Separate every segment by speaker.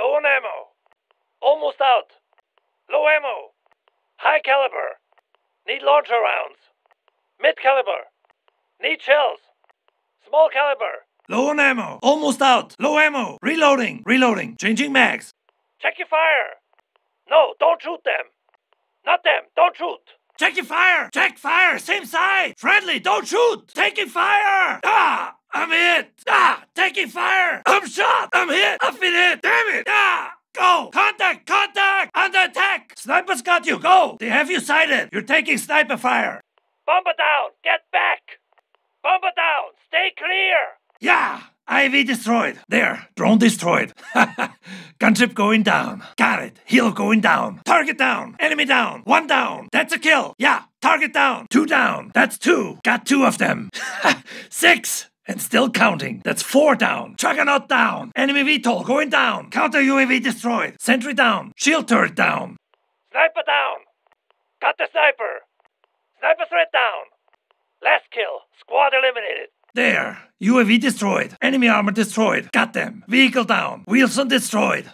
Speaker 1: Low on ammo. Almost out. Low ammo. High caliber. Need launcher rounds. Mid caliber. Need shells. Small caliber.
Speaker 2: Low on ammo. Almost out. Low ammo. Reloading. Reloading. Changing mags.
Speaker 1: Check your fire. No, don't shoot them. Not them. Don't shoot.
Speaker 2: Check your fire. Check fire. Same side. Friendly. Don't shoot. Taking fire. Ah, I'm hit. Ah, taking fire. I'm shot. I'm hit. I've been hit. Damn it. Ah. Go! Contact! Contact! Under attack! Sniper's got you! Go! They have you sighted! You're taking sniper fire!
Speaker 1: Bomber down! Get back! Bomber down! Stay clear!
Speaker 2: Yeah! IV destroyed! There! Drone destroyed! Gunship going down! Got it! Helo going down! Target down! Enemy down! 1 down! That's a kill! Yeah! Target down! 2 down! That's 2! Got 2 of them! 6! And still counting. That's 4 down. Juggernaut down. Enemy VTOL going down. Counter UAV destroyed. Sentry down. Shield turret down.
Speaker 1: Sniper down. Got the sniper. Sniper threat down. Last kill. Squad eliminated.
Speaker 2: There. UAV destroyed. Enemy armor destroyed. Got them. Vehicle down. Wilson destroyed.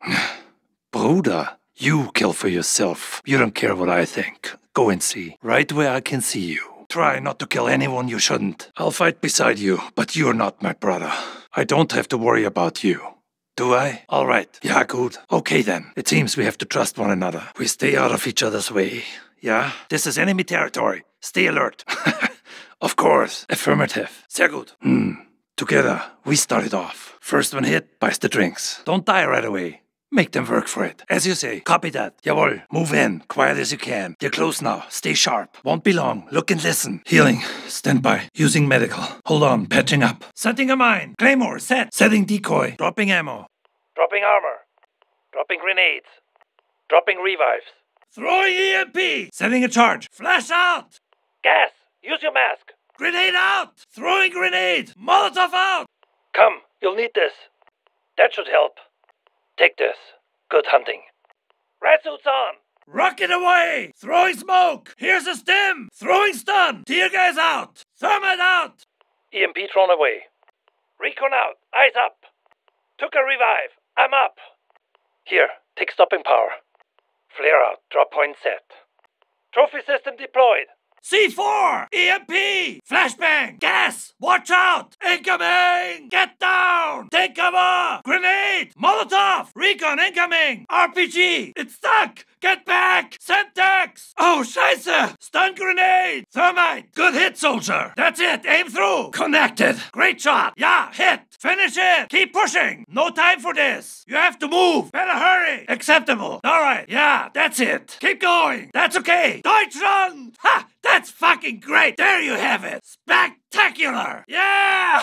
Speaker 3: Bruder, you kill for yourself. You don't care what I think. Go and see. Right where I can see you. Try not to kill anyone you shouldn't. I'll fight beside you, but you're not my brother. I don't have to worry about you. Do I? All right. Yeah, good. Okay then. It seems we have to trust one another. We stay out of each other's way. Yeah? This is enemy territory. Stay alert. Of course. Affirmative. Sehr gut. Together, we started off. First one hit, buys the drinks. Don't die right away. Make them work for it. As you say, copy that. Jawohl. Move in, quiet as you can. You're close now. Stay sharp. Won't be long. Look and listen. Healing. Stand by. Using medical. Hold on. Patching up. Setting a mine. Claymore. Set. Setting decoy. Dropping ammo.
Speaker 1: Dropping armor. Dropping grenades. Dropping revives.
Speaker 2: Throwing EMP. Setting a charge. Flash out.
Speaker 1: Gas. Use your mask.
Speaker 2: Grenade out. Throwing grenade. Molotov out.
Speaker 1: Come. You'll need this. That should help. Take this. Good hunting. Red suits on.
Speaker 2: Rocket away. Throwing smoke. Here's a stim. Throwing stun. Tear gas out. Thermite out.
Speaker 1: EMP thrown away. Recon out. Eyes up. Took a revive. I'm up. Here. Take stopping power. Flare out. Drop point set. Trophy system deployed.
Speaker 2: C4! EMP! Flashbang! Gas! Watch out! Incoming! Get down! Take cover! Grenade! Molotov! Recon incoming! RPG! It's stuck! Get back! Semtex! Oh, scheiße! Stun grenade! Thermite! Good hit, soldier! That's it! Aim through! Connected! Great shot! Yeah, hit! Finish it! Keep pushing! No time for this! You have to move! Better hurry! Acceptable! Alright, yeah, that's it! Keep going! That's okay! Deutschland! Ha! That's fucking great! There you have it! Spectacular! Yeah!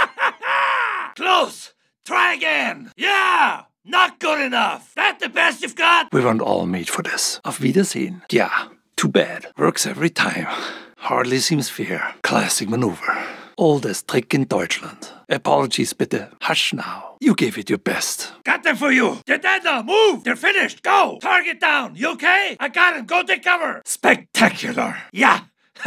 Speaker 2: Close! Try again! Yeah! Not good enough! That the best you've got?
Speaker 3: We weren't all made for this. Auf Wiedersehen. Yeah, too bad. Works every time. Hardly seems fair. Classic maneuver. Oldest trick in Deutschland. Apologies bitte. Hush now. You gave it your best.
Speaker 2: Got them for you! They're dead now! Move! They're finished! Go! Target down! You okay? I got him! Go take cover! Spectacular! Yeah!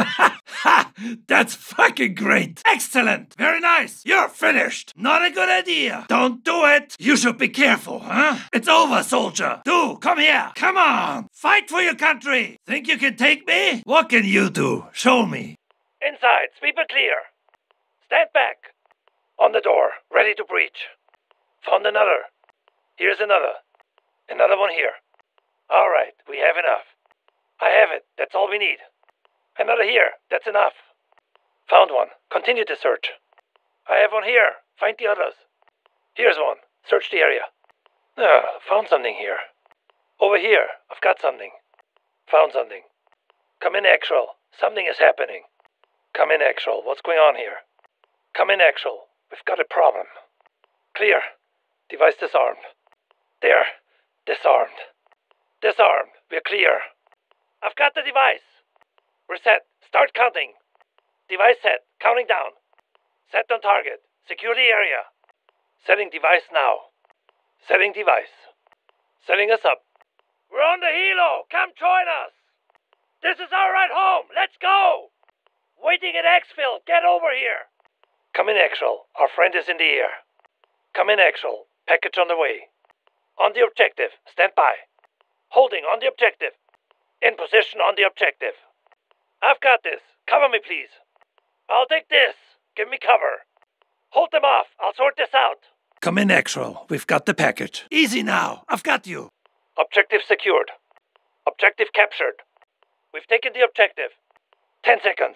Speaker 2: That's fucking great! Excellent! Very nice! You're finished! Not a good idea! Don't do it! You should be careful, huh? It's over, soldier! Do! Come here! Come on! Fight for your country! Think you can take me? What can you do? Show me!
Speaker 1: Inside. Sweeper clear. Stand back. On the door. Ready to breach. Found another. Here's another. Another one here. Alright, we have enough. I have it. That's all we need. Another here. That's enough. Found one. Continue to search. I have one here. Find the others. Here's one. Search the area. Found something here. Over here. I've got something. Found something. Come in, actual. Something is happening. Come in, actual. What's going on here? Come in, actual. We've got a problem. Clear. Device disarmed. There. Disarmed. Disarmed. We're clear. I've got the device. We're set. Start counting. Device set. Counting down. Set on target. Secure the area. Setting device now. Setting device. Setting us up. We're on the helo. Come join us. This is our ride home. Let's go. Waiting at exfil. Get over here. Come in, actual. Our friend is in the air. Come in, actual. Package on the way. On the objective. Stand by. Holding on the objective. In position on the objective. I've got this. Cover me, please. I'll take this. Give me cover. Hold them off. I'll sort this out.
Speaker 2: Come in, Axel. We've got the package. Easy now. I've got you.
Speaker 1: Objective secured. Objective captured. We've taken the objective. 10 seconds.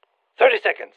Speaker 1: 30 seconds.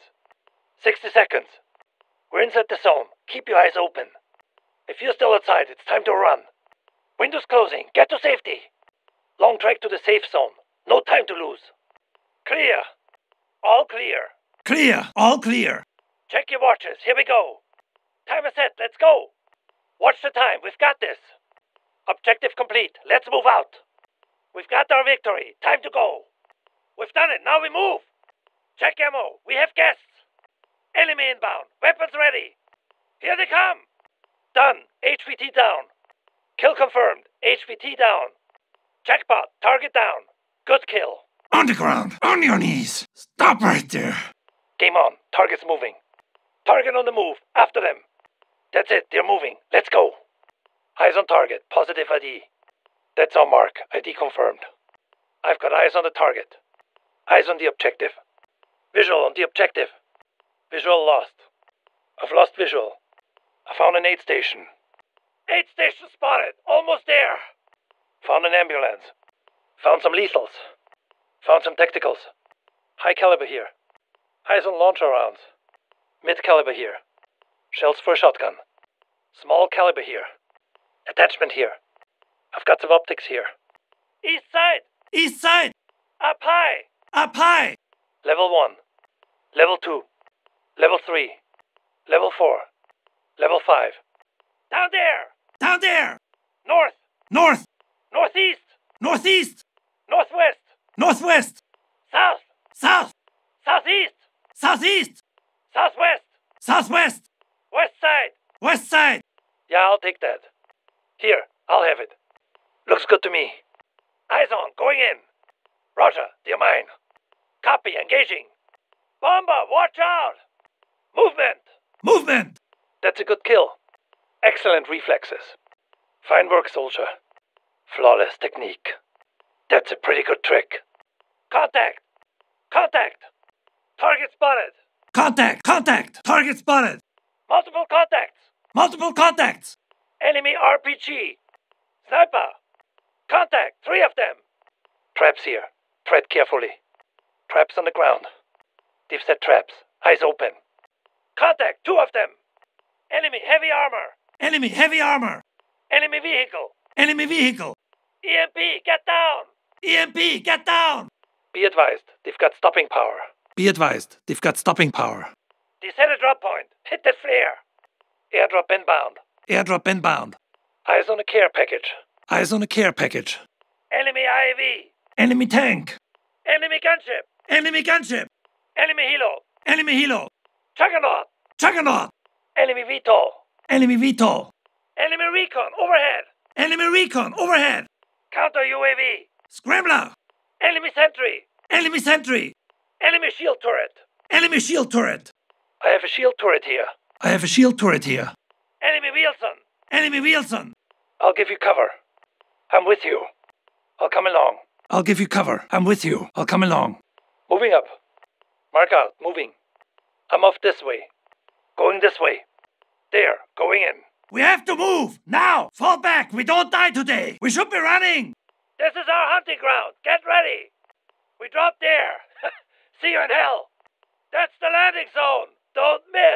Speaker 1: 60 seconds. We're inside the zone. Keep your eyes open. If you're still outside, it's time to run. Windows closing. Get to safety. Long track to the safe zone. No time to lose. Clear. All clear.
Speaker 2: Clear. All clear.
Speaker 1: Check your watches. Here we go. Timer set. Let's go. Watch the time. We've got this. Objective complete. Let's move out. We've got our victory. Time to go. We've done it. Now we move. Check ammo. We have guests. Enemy inbound. Weapons ready. Here they come. Done. HVT down. Kill confirmed. HVT down. Jackpot. Target down. Good kill.
Speaker 2: On the ground. On your knees. Stop right there.
Speaker 1: Game on. Target's moving. Target on the move. After them. That's it. They're moving. Let's go. Eyes on target. Positive ID. That's our mark. ID confirmed. I've got eyes on the target. Eyes on the objective. Visual on the objective. Visual lost. I've lost visual. I found an aid station. Aid station spotted. Almost there. Found an ambulance. Found some lethals. Found some tacticals. High caliber here. Eyes on launcher rounds. Mid caliber here. Shells for a shotgun. Small caliber here. Attachment here. I've got some optics here. East side.
Speaker 2: East side.
Speaker 1: Up high.
Speaker 2: Up high.
Speaker 1: Level 1. Level 2. Level 3. Level 4. Level 5. Down there.
Speaker 2: Down there.
Speaker 1: North.
Speaker 2: North.
Speaker 1: Northeast.
Speaker 2: Northeast.
Speaker 1: Northwest.
Speaker 2: Northwest.
Speaker 1: South.
Speaker 2: South.
Speaker 1: Southeast.
Speaker 2: Southeast.
Speaker 1: Southwest.
Speaker 2: Southwest.
Speaker 1: West side.
Speaker 2: West side.
Speaker 1: Yeah, I'll take that. Here, I'll have it. Looks good to me. Eyes on. Going in. Roger. They're mine. Copy. Engaging. Bomber, watch out! Movement!
Speaker 2: Movement!
Speaker 1: That's a good kill. Excellent reflexes. Fine work, soldier. Flawless technique. That's a pretty good trick. Contact! Contact! Target spotted!
Speaker 2: Contact! Contact! Target spotted!
Speaker 1: Multiple contacts!
Speaker 2: Multiple contacts!
Speaker 1: Enemy RPG! Sniper! Contact! 3 of them! Traps here. Tread carefully. Traps on the ground. They've set traps. Eyes open. Contact! 2 of them! Enemy heavy armor!
Speaker 2: Enemy heavy armor!
Speaker 1: Enemy vehicle!
Speaker 2: Enemy vehicle!
Speaker 1: EMP! Get down!
Speaker 2: EMP! Get down!
Speaker 1: Be advised. They've got stopping power.
Speaker 2: Be advised. They've got stopping power.
Speaker 1: They set a drop point. Hit that flare. Airdrop inbound.
Speaker 2: Airdrop inbound.
Speaker 1: Eyes on a care package.
Speaker 2: Eyes on a care package.
Speaker 1: Enemy IAV.
Speaker 2: Enemy tank.
Speaker 1: Enemy gunship.
Speaker 2: Enemy gunship.
Speaker 1: Enemy helo.
Speaker 2: Enemy helo.
Speaker 1: Juggernaut.
Speaker 2: Juggernaut.
Speaker 1: Enemy VTOL.
Speaker 2: Enemy VTOL.
Speaker 1: Enemy recon overhead.
Speaker 2: Enemy recon overhead.
Speaker 1: Counter UAV.
Speaker 2: Scrambler.
Speaker 1: Enemy sentry.
Speaker 2: Enemy sentry.
Speaker 1: Enemy shield turret.
Speaker 2: Enemy shield turret.
Speaker 1: I have a shield turret here.
Speaker 2: I have a shield turret here.
Speaker 1: Enemy Wilson.
Speaker 2: Enemy Wilson.
Speaker 1: I'll give you cover. I'm with you. I'll come along.
Speaker 2: I'll give you cover. I'm with you. I'll come along.
Speaker 1: Moving up. Mark out. Moving. I'm off this way. Going this way. There. Going in.
Speaker 2: We have to move! Now! Fall back! We don't die today! We should be running!
Speaker 1: This is our hunting ground. Get ready. We drop there. See you in hell. That's the landing zone. Don't miss.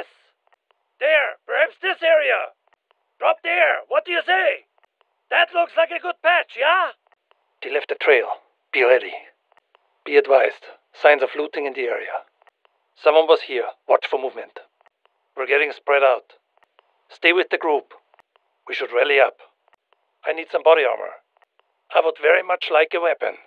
Speaker 1: There. Perhaps this area. Drop there. What do you say? That looks like a good patch, yeah? They left a trail. Be ready. Be advised. Signs of looting in the area. Someone was here. Watch for movement. We're getting spread out. Stay with the group. We should rally up. I need some body armor. I would very much like a weapon.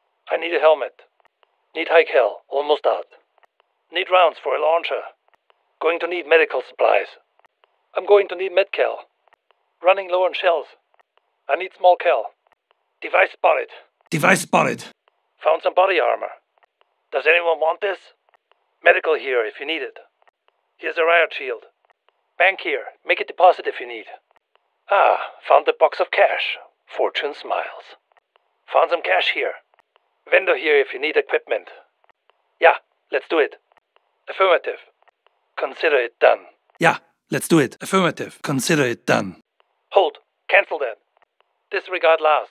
Speaker 1: I need a helmet. Need high cal, almost out. Need rounds for a launcher. Going to need medical supplies. I'm going to need med cal. Running low on shells. I need small cal. Device spotted.
Speaker 2: Device spotted.
Speaker 1: Found some body armor. Does anyone want this? Medical here if you need it. Here's a riot shield. Bank here. Make a deposit if you need. Found the box of cash. Fortune smiles. Found some cash here. Vendor here if you need equipment. Yeah, let's do it. Affirmative. Consider it done.
Speaker 3: Yeah, let's do it. Affirmative. Consider it done.
Speaker 1: Hold. Cancel that. Disregard last.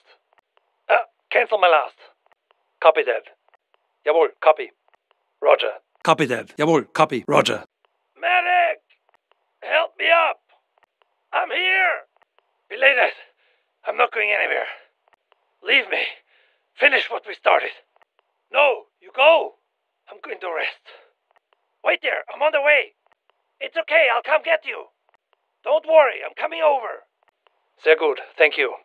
Speaker 1: Cancel my last. Copy that. Jawohl, copy. Roger.
Speaker 3: Copy that. Jawohl, copy. Roger.
Speaker 1: Medic! Help me up! I'm here! Belay that. I'm not going anywhere. Leave me. Finish what we started. No, you go. I'm going to rest. Wait there, I'm on the way. It's okay, I'll come get you. Don't worry, I'm coming over. Sehr gut, thank you.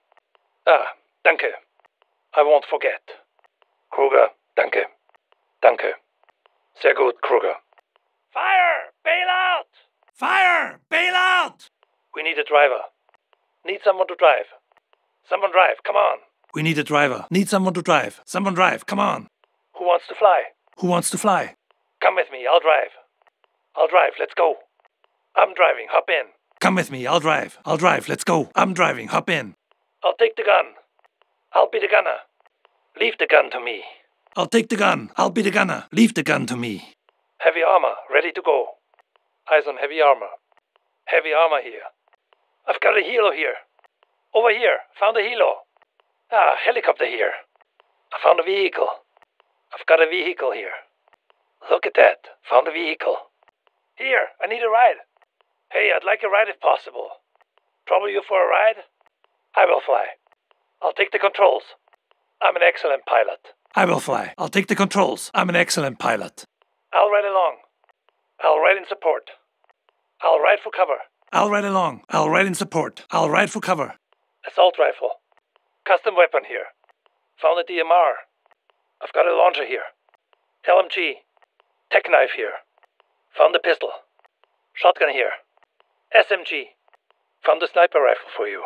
Speaker 1: Danke. I won't forget. Kruger, danke. Danke. Sehr gut, Kruger. Fire! Bail out!
Speaker 2: Fire! Bail out!
Speaker 1: We need a driver. Need someone to drive. Someone drive, come on.
Speaker 3: We need a driver. Need someone to drive. Someone drive, come on.
Speaker 1: Who wants to fly?
Speaker 3: Who wants to fly?
Speaker 1: Come with me, I'll drive. I'll drive, let's go. I'm driving, hop in.
Speaker 3: Come with me, I'll drive. I'll drive, let's go. I'm driving, hop in.
Speaker 1: I'll take the gun. I'll be the gunner. Leave the gun to me.
Speaker 3: I'll take the gun. I'll be the gunner. Leave the gun to me.
Speaker 1: Heavy armor, ready to go. Eyes on heavy armor. Heavy armor here. I've got a helo here. Over here, found a helo. Helicopter here. I found a vehicle. I've got a vehicle here. Look at that, found a vehicle. Here, I need a ride. Hey, I'd like a ride if possible. Trouble you for a ride? I will fly. I'll take the controls. I'm an excellent pilot.
Speaker 3: I will fly. I'll take the controls. I'm an excellent pilot.
Speaker 1: I'll ride along. I'll ride in support. I'll ride for cover.
Speaker 3: I'll ride along. I'll ride in support. I'll ride for cover.
Speaker 1: Assault rifle. Custom weapon here. Found a DMR. I've got a launcher here. LMG. Tech knife here. Found a pistol. Shotgun here. SMG. Found a sniper rifle for you.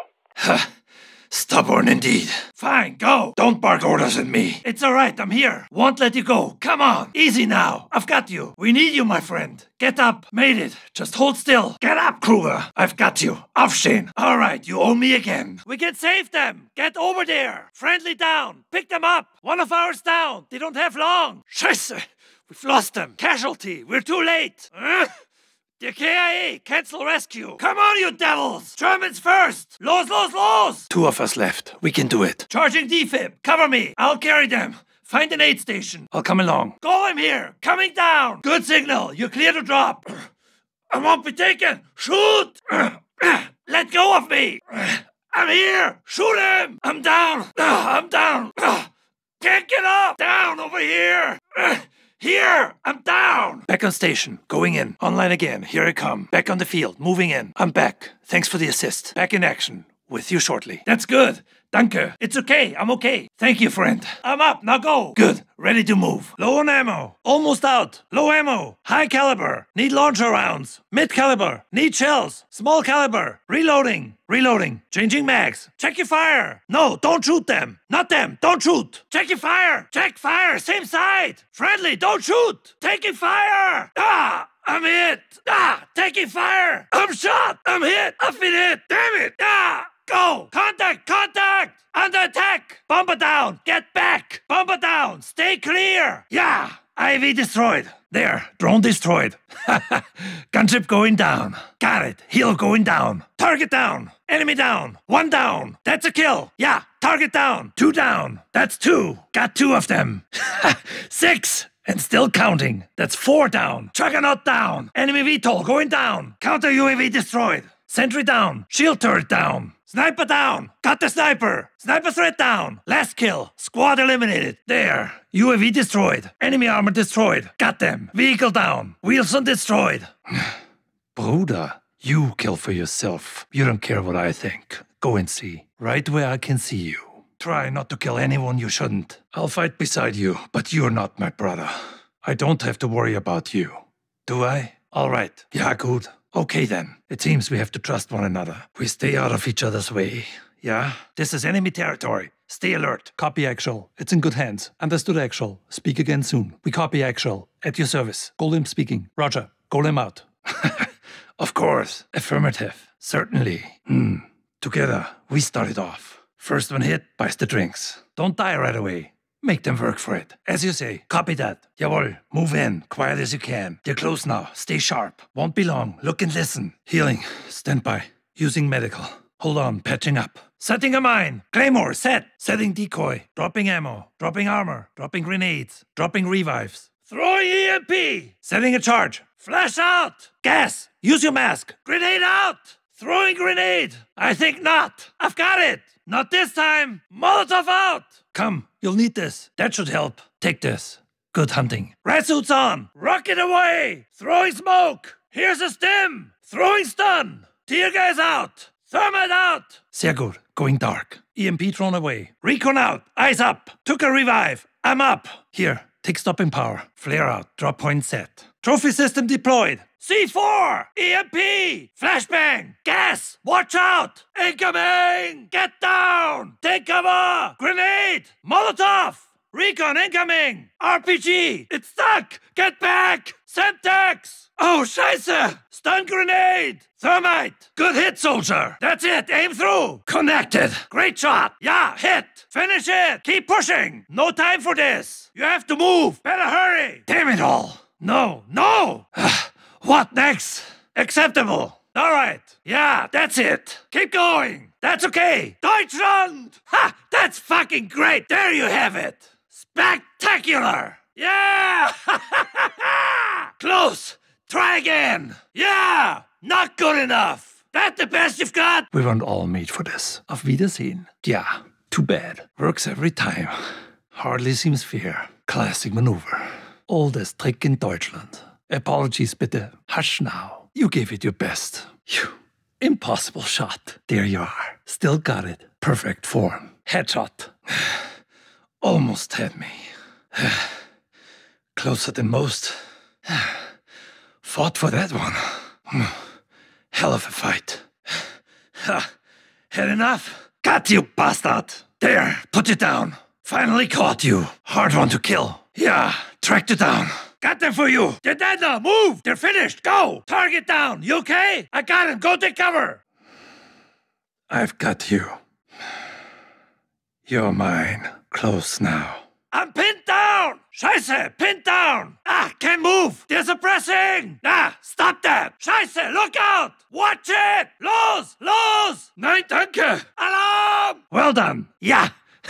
Speaker 3: Stubborn indeed.
Speaker 2: Fine, go.
Speaker 3: Don't bark orders at me.
Speaker 2: It's alright, I'm here. Won't let you go. Come on. Easy now. I've got you. We need you, my friend. Get up. Made it. Just hold still.
Speaker 3: Get up, Kruger. I've got you. Aufstehen.
Speaker 2: Alright, you owe me again. We can save them. Get over there. Friendly down. Pick them up. One of ours down. They don't have long.
Speaker 3: Scheiße.
Speaker 2: We've lost them. Casualty. We're too late. The KIA, cancel rescue. Come on, you devils. Germans first. Los, los, los.
Speaker 3: 2 of us left. We can do it.
Speaker 2: Charging defib. Cover me. I'll carry them. Find an aid station.
Speaker 3: I'll come along.
Speaker 2: Go, I'm here. Coming down. Good signal. You're clear to drop. I won't be taken. Shoot. Let go of me. I'm here. Shoot him. I'm down. I'm down. Can't get up. Down over here. Here! I'm down!
Speaker 3: Back on station. Going in. Online again. Here I come. Back on the field. Moving in. I'm back. Thanks for the assist. Back in action. With you shortly.
Speaker 2: That's good. Danke. It's okay. I'm okay.
Speaker 3: Thank you, friend.
Speaker 2: I'm up. Now go.
Speaker 3: Good. Ready to move.
Speaker 2: Low on ammo. Almost out. Low ammo. High caliber. Need launcher rounds. Mid caliber. Need shells. Small caliber. Reloading. Reloading. Changing mags. Check your fire. No, don't shoot them. Not them. Don't shoot. Check your fire. Check fire. Same side. Friendly. Don't shoot. Taking fire. I'm hit. Taking fire. I'm shot. I'm hit. I've been hit. Damn it. Go! Contact! Contact! Under attack! Bomber down! Get back! Bomber down! Stay clear! Yeah! IV destroyed. There. Drone destroyed. Gunship going down. Got it. Helo going down. Target down. Enemy down. 1 down. That's a kill. Yeah. Target down. 2 down. That's 2. Got 2 of them. 6. And still counting. That's 4 down. Juggernaut down. Enemy VTOL going down. Counter UAV destroyed. Sentry down. Shield turret down. Sniper down! Got the sniper! Sniper threat down! Last kill! Squad eliminated! There! UAV destroyed! Enemy armor destroyed! Got them! Vehicle down! Wilson destroyed!
Speaker 3: Bruder, you kill for yourself. You don't care what I think. Go and see. Right where I can see you. Try not to kill anyone you shouldn't. I'll fight beside you, but you're not my brother. I don't have to worry about you. Do I? All right. Yeah, good. Okay then, it seems we have to trust one another. We stay out of each other's way. Yeah? This is enemy territory. Stay alert. Copy Actual. It's in good hands. Understood Actual. Speak again soon. We copy Actual. At your service. Golem speaking. Roger. Golem out. Of course. Affirmative. Certainly. To Together, we start it off. First one hit buys the drinks. Don't die right away. Make them work for it. As you say, copy that. Jawohl, move in, quiet as you can. They're close now, stay sharp. Won't be long, look and listen. Healing, stand by. Using medical. Hold on, patching up. Setting a mine. Claymore, set. Setting decoy. Dropping ammo. Dropping armor. Dropping grenades. Dropping revives. Throwing EMP. Setting a charge. Flash out. Gas. Use your mask. Grenade out. Throwing grenade. I think not. I've got it. Not this time. Molotov out. Come, you'll need this. That should help. Take this. Good hunting. Red suits on. Rocket away. Throwing smoke. Here's a stim. Throwing stun. Tear gas out. Thermite out. Sehr gut. Going dark. EMP thrown away. Recon out. Eyes up. Took a revive. I'm up. Here. Take stopping power. Flare out. Drop point set. Trophy system deployed. C4! EMP! Flashbang! Gas! Watch out! Incoming! Get down! Take cover! Grenade! Molotov! Recon incoming! RPG! It's stuck! Get back! Semtex! Oh, Scheiße! Stun grenade! Thermite! Good hit, soldier! That's it! Aim through! Connected! Great shot! Yeah, hit! Finish it! Keep pushing! No time for this! You have to move! Better hurry! Damn it all! No! No! What next? Acceptable. All right. Yeah, that's it. Keep going. That's okay. Deutschland! Ha! That's fucking great. There you have it. Spectacular. Yeah! Close. Try again. Yeah! Not good enough. That the best you've got? We weren't all made for this. Auf Wiedersehen. Yeah, too bad. Works every time. Hardly seems fair. Classic maneuver. Oldest trick in Deutschland. Apologies, bitte. Hush now. You gave it your best. Phew. Impossible shot. There you are. Still got it. Perfect form. Headshot. Almost had me. Closer than most. Fought for that one. Hell of a fight. Had enough? Got you, bastard. There, put it down. Finally caught you. Hard one to kill. Yeah, tracked you down. Got them for you. They're dead now. Move. They're finished. Go. Target down. You okay? I got him. Go take cover. I've got you. You're mine. Close now. I'm pinned down. Scheiße. Pinned down. Ah, can't move. They're suppressing. Ah, stop that. Scheiße. Look out. Watch it. Los. Los. Nein, danke. Alarm. Well done. Yeah.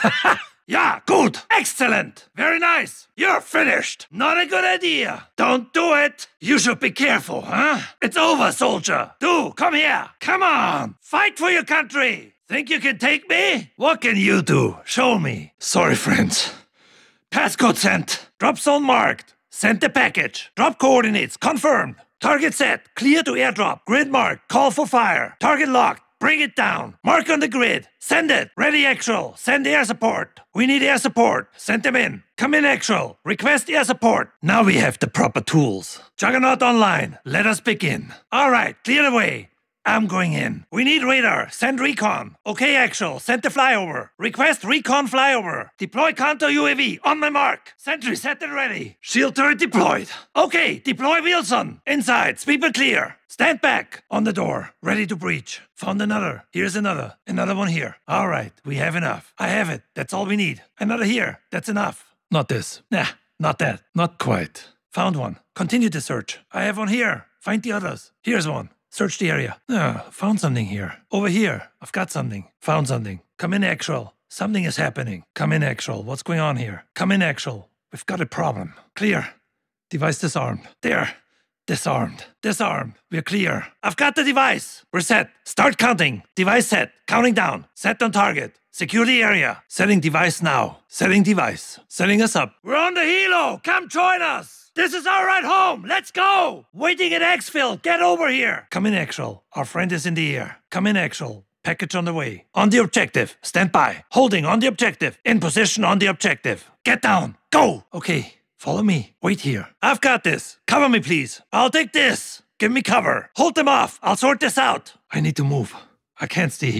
Speaker 3: Yeah, good. Excellent. Very nice. You're finished. Not a good idea. Don't do it. You should be careful, huh? It's over, soldier. Do, come here. Come on. Fight for your country. Think you can take me? What can you do? Show me. Sorry, friends. Passcode sent. Drop zone marked. Sent the package. Drop coordinates confirmed. Target set. Clear to airdrop. Grid marked. Call for fire. Target locked. Bring it down. Mark on the grid. Send it. Ready actual. Send air support. We need air support. Send them in. Come in actual. Request air support. Now we have the proper tools. Juggernaut online. Let us begin. All right. Clear the way. I'm going in. We need radar. Send recon. Okay, actual. Send the flyover. Request recon flyover. Deploy counter UAV. On my mark. Sentry set and ready. Shield turret deployed. Okay, deploy Wilson. Inside. Sweeper clear. Stand back. On the door. Ready to breach. Found another. Here's another. Another one here. All right, we have enough. I have it. That's all we need. Another here. That's enough. Not this. Nah, not that. Not quite. Found one. Continue the search. I have one here. Find the others. Here's one. Search the area. Found something here. Over here. I've got something. Found something. Come in, actual. Something is happening. Come in, actual. What's going on here? Come in, actual. We've got a problem. Clear. Device disarmed. There. Disarmed. Disarmed. We're clear. I've got the device. We're set. Start counting. Device set. Counting down. Set on target. Secure the area. Setting device now. Setting device. Setting us up. We're on the helo. Come join us. This is our ride home. Let's go. Waiting at exfil. Get over here. Come in, actual. Our friend is in the air. Come in, actual. Package on the way. On the objective. Stand by. Holding on the objective. In position on the objective. Get down. Go. Okay. Follow me. Wait here. I've got this. Cover me, please. I'll take this. Give me cover. Hold them off. I'll sort this out. I need to move. I can't stay here.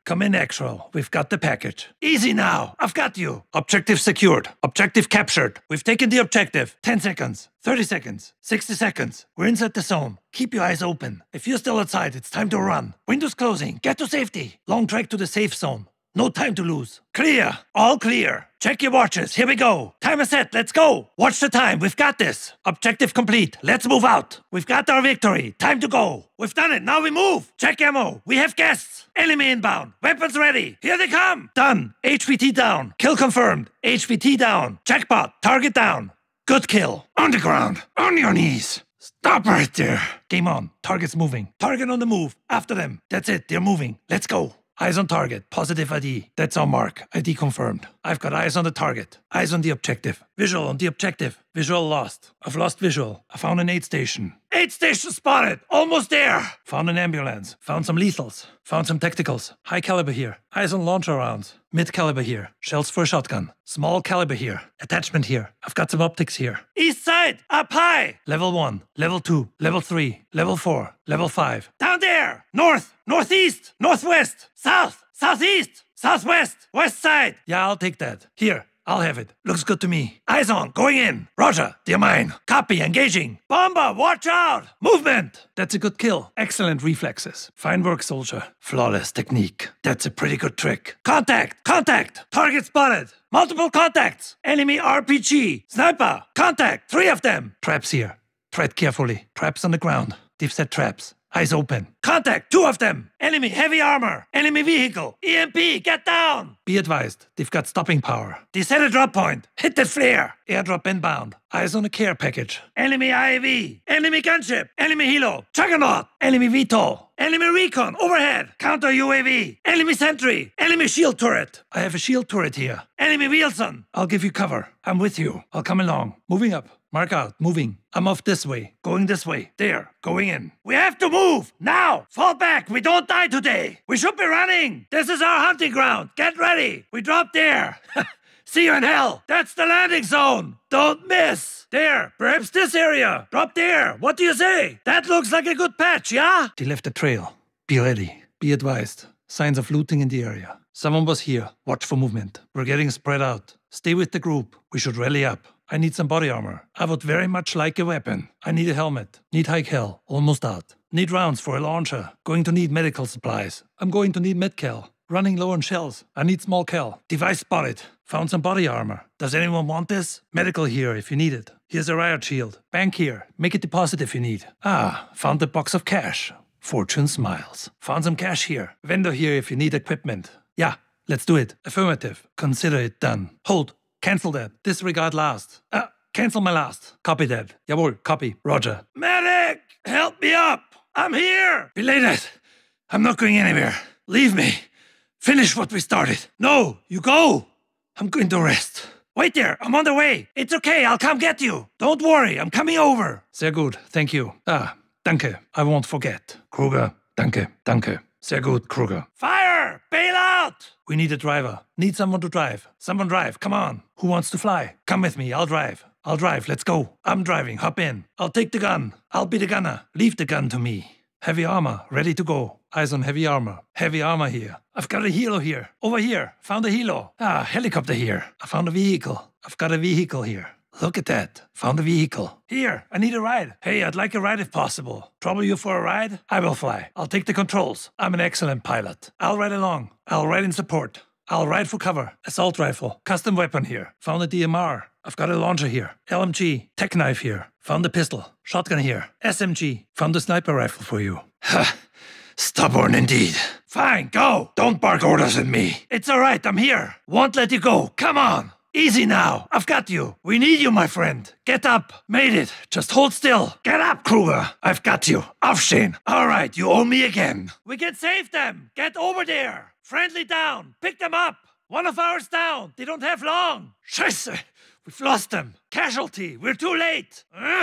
Speaker 2: Come in, Actual. We've got the package. Easy now. I've got you. Objective secured. Objective captured. We've taken the objective. 10 seconds. 30 seconds. 60 seconds. We're inside the zone. Keep your eyes open. If you're still outside, it's time to run. Windows closing. Get to safety. Long track to the safe zone. No time to lose. Clear. All clear. Check your watches. Here we go. Timer set. Let's go. Watch the time. We've got this. Objective complete. Let's move out. We've got our victory. Time to go. We've done it. Now we move. Check ammo. We have guests. Enemy inbound. Weapons ready. Here they come. Done. HVT down. Kill confirmed. HVT down. Jackpot. Target down. Good kill.
Speaker 3: On the ground. On your knees. Stop right there.
Speaker 2: Game on. Target's moving. Target on the move. After them. That's it. They're moving. Let's go. Eyes on target. Positive ID. That's our mark. ID confirmed. I've got eyes on the target. Eyes on the objective. Visual on the objective. Visual lost. I've lost visual. I found an aid station. Aid station spotted. Almost there. Found an ambulance. Found some lethals. Found some tacticals. High caliber here. Eyes on launcher rounds. Mid caliber here. Shells for a shotgun. Small caliber here. Attachment here. I've got some optics here. East side. Up high. Level 1. Level 2. Level 3. Level 4. Level 5. Down there. North. Northeast. Northwest. South. Southeast. Southwest. West side. Yeah, I'll take that. Here. I'll have it. Looks good to me. Eyes on. Going in. Roger. They're mine. Copy. Engaging. Bomber. Watch out. Movement. That's a good kill. Excellent reflexes. Fine work, soldier. Flawless technique. That's a pretty good trick. Contact. Contact. Target spotted. Multiple contacts. Enemy RPG. Sniper. Contact. 3 of them. Traps here. Tread carefully. Traps on the ground. They've set traps. Eyes open. Contact! 2 of them! Enemy heavy armor! Enemy vehicle! EMP! Get down! Be advised, they've got stopping power. They set a drop point. Hit that flare! Airdrop inbound. Eyes on a care package. Enemy IAV! Enemy gunship! Enemy helo! Juggernaut! Enemy VTOL! Enemy recon! Overhead! Counter UAV! Enemy sentry! Enemy shield turret! I have a shield turret here. Enemy Wilson! I'll give you cover. I'm with you. I'll come along. Moving up. Mark out. Moving. I'm off this way. Going this way. There. Going in. We have to move! Now! Fall back! We don't die today! We should be running! This is our hunting ground! Get ready! We drop there! See you in hell! That's the landing zone! Don't miss! There! Perhaps this area! Drop there! What do you say? That looks like a good patch, yeah? They left a trail. Be ready. Be advised. Signs of looting in the area. Someone was here. Watch for movement. We're getting spread out. Stay with the group. We should rally up. I need some body armor. I would very much like a weapon. I need a helmet. Need high cal. Almost out. Need rounds for a launcher. Going to need medical supplies. I'm going to need medcal. Running low on shells. I need small cal. Device spotted. Found some body armor. Does anyone want this? Medical here if you need it. Here's a riot shield. Bank here. Make a deposit if you need. Ah, found a box of cash. Fortune smiles. Found some cash here. Vendor here if you need equipment. Yeah, let's do it. Affirmative. Consider it done. Hold. Cancel that. Disregard last. Cancel my last. Copy that. Jawohl, copy. Roger. Medic! Help me up! I'm here! Belated. I'm not going anywhere. Leave me. Finish what we started. No, you go! I'm going to rest. Wait there, I'm on the way. It's okay, I'll come get you. Don't worry, I'm coming over. Sehr gut, thank you. Danke, I won't forget. Kruger, danke, danke. Sehr gut, Kruger. Fire! Bail out! We need a driver. Need someone to drive. Someone drive, come on. Who wants to fly? Come with me, I'll drive. I'll drive, let's go. I'm driving, hop in. I'll take the gun. I'll be the gunner. Leave the gun to me. Heavy armor, ready to go. Eyes on heavy armor. Heavy armor here. I've got a helo here. Over here. Found a helo. Helicopter here. I found a vehicle. I've got a vehicle here. Look at that. Found a vehicle. Here, I need a ride. Hey, I'd like a ride if possible. Trouble you for a ride? I will fly. I'll take the controls. I'm an excellent pilot. I'll ride along. I'll ride in support. I'll ride for cover. Assault rifle. Custom weapon here. Found a DMR. I've got a launcher here. LMG. Tech knife here. Found a pistol. Shotgun here. SMG. Found a sniper rifle for you.
Speaker 3: Ha! Stubborn indeed.
Speaker 2: Fine, go.
Speaker 3: Don't bark orders at me.
Speaker 2: It's all right, I'm here. Won't let you go. Come on. Easy now. I've got you. We need you, my friend. Get up. Made it. Just hold still. Get up, Kruger.
Speaker 3: I've got you. Aufstehen.
Speaker 2: All right, you owe me again. We can save them. Get over there. Friendly down. Pick them up. One of ours down. They don't have long. Scheiße. We've lost them. Casualty. We're too late.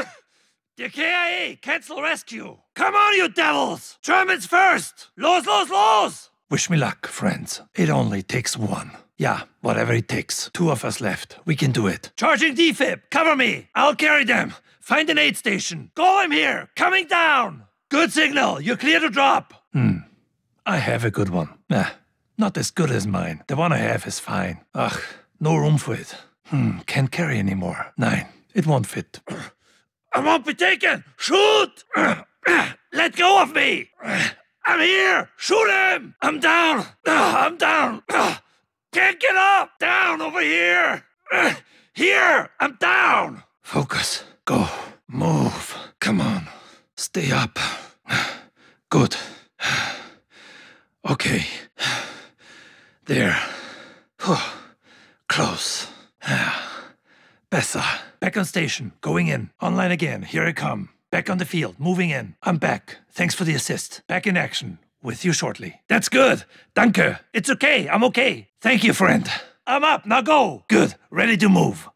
Speaker 2: The KIA. Cancel rescue. Come on, you devils. Germans first. Los, los, los.
Speaker 3: Wish me luck, friends. It only takes one. Yeah, whatever it takes. 2 of us left. We can do it.
Speaker 2: Charging defib. Cover me. I'll carry them. Find an aid station. Go, I'm here. Coming down. Good signal. You're clear to drop.
Speaker 3: I have a good one. Not as good as mine. The one I have is fine. Ugh, no room for it. Can't carry anymore. 9. It won't fit.
Speaker 2: I won't be taken! Shoot! Let go of me! I'm here! Shoot him! I'm down! I'm down! Can't get up! Down over here! Here! I'm down!
Speaker 3: Focus. Go. Move. Come on. Stay up. Good. Okay. There. Close. Better. Back on station. Going in. Online again. Here I come. Back on the field. Moving in. I'm back. Thanks for the assist. Back in action. With you shortly. That's good. Danke. It's okay. I'm okay. Thank you, friend. I'm up. Now go. Good. Ready to move.